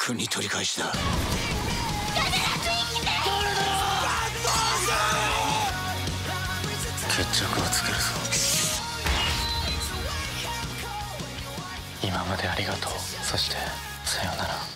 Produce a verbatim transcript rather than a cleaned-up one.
国取り返しだ。決着をつけるぞ。今までありがとう。そしてさよなら。